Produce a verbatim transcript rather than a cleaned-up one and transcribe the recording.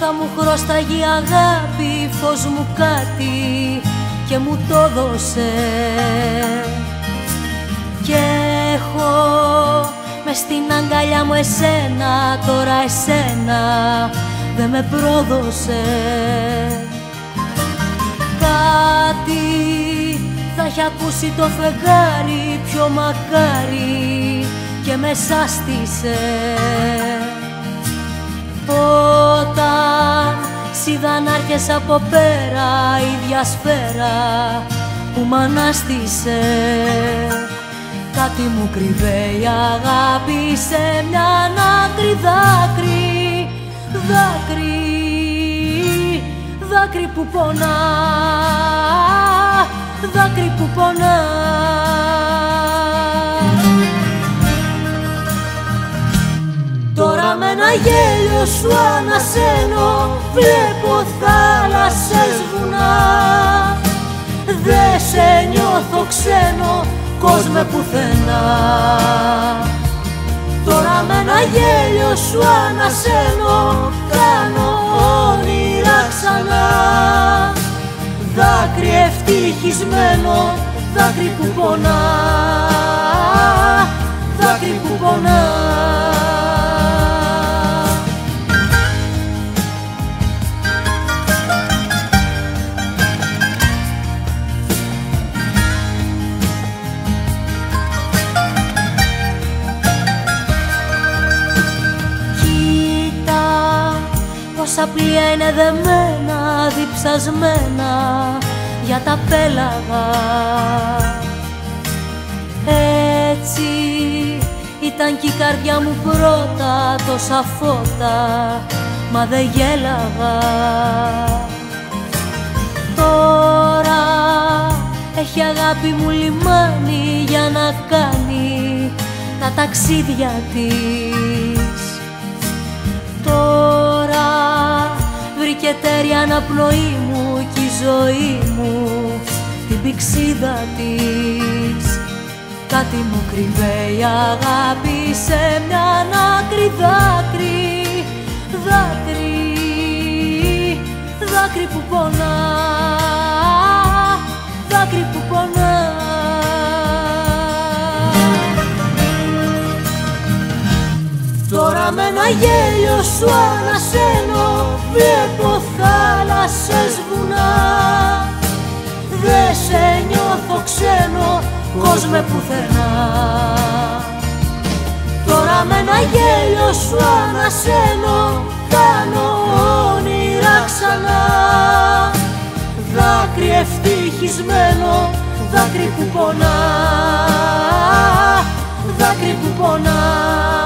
θα μου χρώσταγε η αγάπη, φως μου κάτι και μου το δώσε. Κι έχω μες στην αγκαλιά μου εσένα, τώρα εσένα δεν με πρόδωσε. Κάτι θα έχει ακούσει το φεγγάρι, πιο μακάρι και με σάστησε. Όταν σ' είδα να έρχεσαι από πέρα, ίδια σφαίρα που μ' ανάστησε. Κάτι μου κρυβέ η αγάπη σε μια άκρη, δάκρυ, δάκρυ, δάκρυ που πονά, δάκρυ που πονά. Τώρα με ένα γέλιο σου ανασένω, βλέπω θάλασσες, βουνά. Δε σε νιώθω ξένο, κόσμε πουθενά. Τώρα με ένα γέλιο σου ανασένω, κάνω όνειρα ξανά. Δάκρυ ευτυχισμένο, δάκρυ που πονά, δάκρυ που πονά. Πόσα πλοία είναι δεμένα, διψασμένα για τα πέλαγα. Έτσι ήταν κι η καρδιά μου πρώτα, τόσα φώτα, μα δεν γέλαγα. Τώρα έχει αγάπη μου λιμάνι για να κάνει τα ταξίδια της. Τώρα βρήκε τέρια αναπνοή μου κι η ζωή μου την πηξίδα της. Κάτι μου κρυβέ η αγάπη σε μια άκρη, δάκρυ, δάκρυ, δάκρυ που πονά, δάκρυ που πονά. Τώρα με ένα γέλιο σου ανασένω, βλέπω θάλασσες, βουνά. Δε σε νιώθω ξένο, κόσμε πουθενά. Τώρα με ένα γέλιο σου ανασένω, κάνω όνειρα ξανά. Δάκρυ ευτυχισμένο, δάκρυ που πονά, δάκρυ που πονά.